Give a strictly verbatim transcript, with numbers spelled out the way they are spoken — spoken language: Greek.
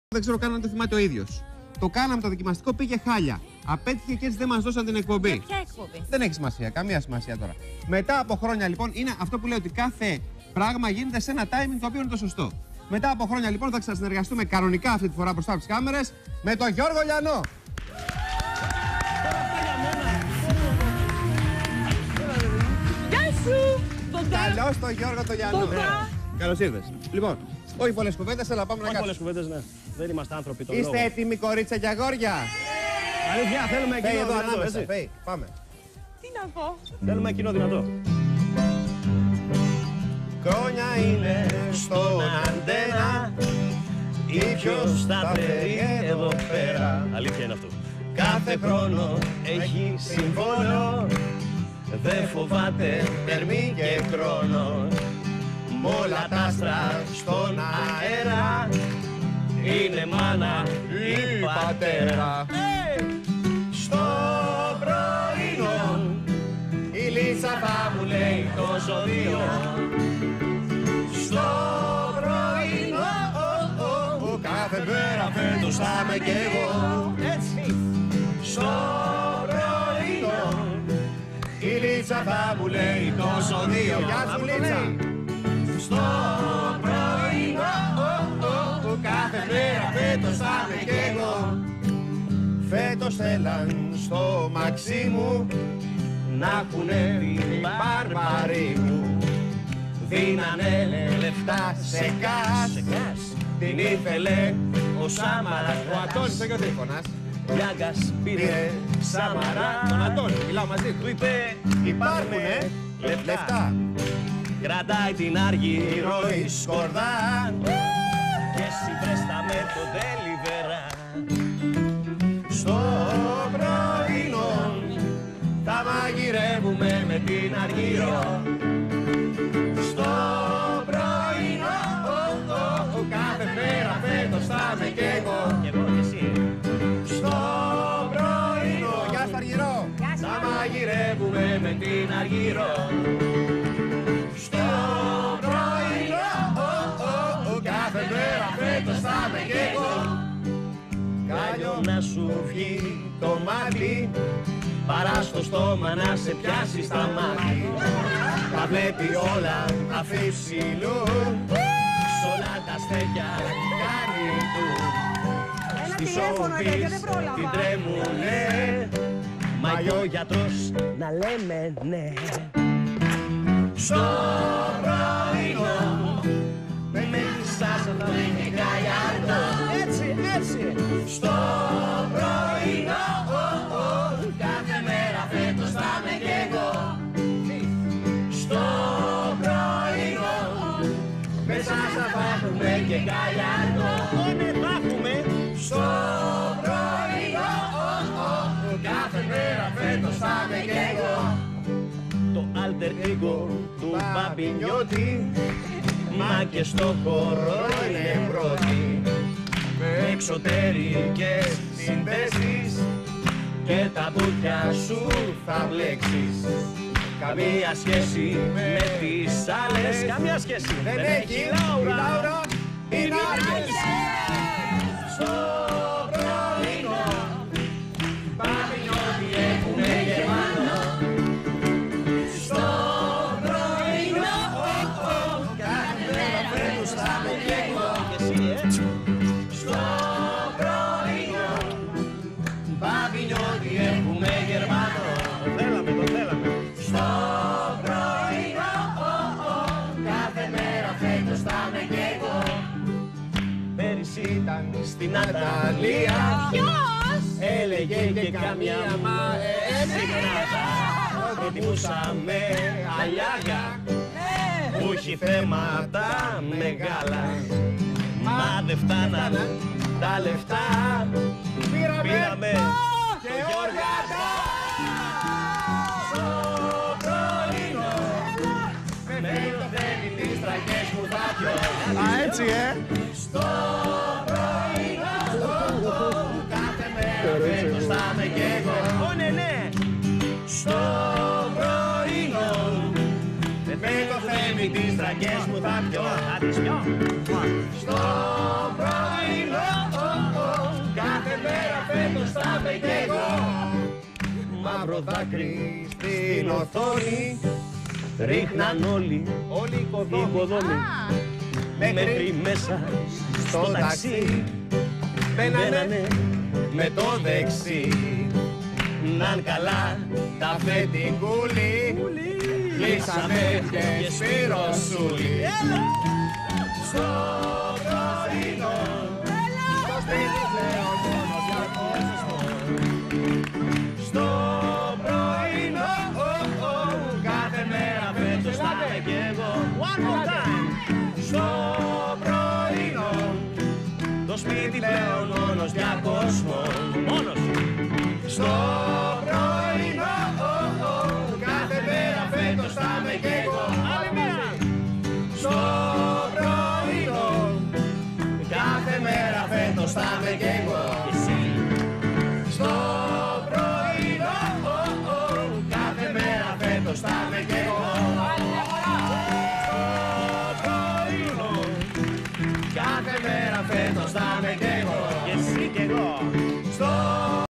Δεν ξέρω καν αν το θυμάται ο ίδιος. Το κάναμε το δοκιμαστικό, πήγε χάλια. Απέτυχε και έτσι δεν μας δώσαν την εκπομπή. Ποια εκπομπή? Δεν έχει σημασία, καμία σημασία τώρα. Μετά από χρόνια λοιπόν, είναι αυτό που λέω ότι κάθε πράγμα γίνεται σε ένα timing το οποίο είναι το σωστό. Μετά από χρόνια λοιπόν θα ξανασυνεργαστούμε κανονικά αυτή τη φορά μπροστά από τις κάμερες με τον Γιώργο Λιανό. Γεια σου! Καλώς τον Γιώργο τον Λιανό. Καλώς ήρθες. Λοιπόν, όχι πολλές κουβέντες, αλλά πάμε να κάτσουμε. Όχι πολλές κουβέντες, ναι. Δεν είμαστε άνθρωποι των Είστε λόγων. έτοιμοι, κορίτσια και αγόρια? Αλήθεια, θέλουμε Φέη κοινό εδώ δυνατό, ανάμεσα, έτσι. Φέη, πάμε. Τι να πω? Θέλουμε κοινό δυνατό. Χρόνια είναι στον αντένα ή ποιος τα φέρει εδώ πέρα. Αλήθεια είναι αυτό. Κάθε χρόνο έχει συμβόλο, δεν φοβάται τερμή και χρόνο. Μ' όλα τα άστρα στον αέρα είναι μάνα ή πατέρα. Στο πρωινό η Λίτσα θα μου λέει το ζώδιο. Στο πρωινό κάθε μέρα φέτος θα είμαι κι εγώ. Έτσι. Στο πρωινό η Λίτσα θα μου λέει το ζώδιο. Γεια σου Λίτσα. Στο πρωινό κάθε μέρα φέτος θα είμαι κι εγώ. Φέτος θέλαν στο μαξί μου να έχουνε την μπαρμπαρή μου. Δίνανε λεφτά σε κας, την ήθελε ο Σάμαρας. Ο Αντώνης, όχι ο Τρίφωνας. Γιάγκας πήρε Σαμαρά. Τον Αντώνη, μιλάω μαζί του. Του είπε Υπάρχουνε λεφτά. Κρατάει την Αργύρο η Σκορδά. και εσύ βρέστα με το Deliverá. Στο πρωινό θα μαγειρεύουμε με την Αργύρο. Στο πρωινό κάθε μέρα φέτος θα είμαι κι εγώ. Και εγώ και εσύ. Στο πρωινό, γεια σου Αργυρό, θα μαγειρεύουμε με την Αργύρο. Στο πρωινό κάθε μέρα φέτος θα είμαι κι εγώ. Κάλιο να σου βγει το μάτι, παρά στο στόμα να σε πιάσει στα μάτι. Τα βλέπει όλα αφήψηλου, σ' όλα τα στέκια κάνει του. Στη σοφής την τρέμουνε, Μαγιό γιατρός να λέμε ναι. στο πρωινό με μέσα θα είναι καλιάρτο. Έτσι, έτσι. Στο πρωινό κάθε μέρα φέτος θα είμαι κι εγώ. Στο πρωινό μέσα θα έχουμε και καλιάρτο. Όνε θα έχουμε. Στο πρωινό κάθε μέρα φέτος θα είμαι κι εγώ. Το alter ego του Μπαμπινιώτη, μα και στο χώρο είναι πρώτη. Με εξωτερικές συνδέσεις και τα μπουκιά σου θα μπλέξεις. Καμία σχέση με τις άλλες. Καμία σχέση Δεν έχει η Λάουρα, είναι Άργες. Στο πρωινό Μπαμπινιώτη έχουνε γεμάτο. Στο πρωινό κάθε μέρα φέτος θα είμαι κι εγώ. Και εσύ, ε. Στο πρωινό Μπαμπινιώτη έχουμε γερμάτο. Το θέλαμε, το θέλαμε. Στο πρωινό κάθε μέρα φέτος θα είμαι κι εγώ. Πέρυσι ήταν στην Ανταλία. Ποιος? Έλεγε και καμία μα έτσι προτιμούσαμε αλιάγα που έχει θέματα μεγάλα. Μα δεν φτάναν τα λεφτά, πήραμε το Γιώργατα. Στο πρωινό με το θέλει τις τραγές μου θα πιω. Α, έτσι, ε. Στο πρωινό κάθε μέρα φέτος θα είμαι κι εγώ. Ω, ναι, ναι. Στο πρωινό με το θέμη τις τραγές μου θα πιω. Θα τις πιω. Στο πρωινό είμαι κι εγώ. Μαύρο δάκρυ στην οθόνη. Ρίχναν όλοι Όλοι οι οι οικοδόμοι οικοδόμοι μέχρι μέσα στο ταξί. μπαίνανε με το δεξί. Ναν καλά Τα φετικούλι κλείσαμε και σπυροσούλι. Στο πρωινό στο σπίτι πλέον μόνος διακόσμος. Στο πρωινό ο, ο, κάθε μέρα φέτος θα είμαι κι εγώ. One more time. Στο πρωινό Το σπίτι πλέον μόνος διακόσμος. μόνος. Στο πρωινό ο, ο, κάθε μέρα φέτος θα είμαι κι εγώ. Άλλη μία. Στο πρωινό κάθε μέρα φέτος θα είμαι κι εγώ. Εσύ. Στο πρωινό ο, ο, κάθε μέρα φέτος θα είμαι κι εγώ. Στο πρωινό κάθε μέρα φέτος θα είμαι κι εγώ. Και εσύ κι εγώ. Στο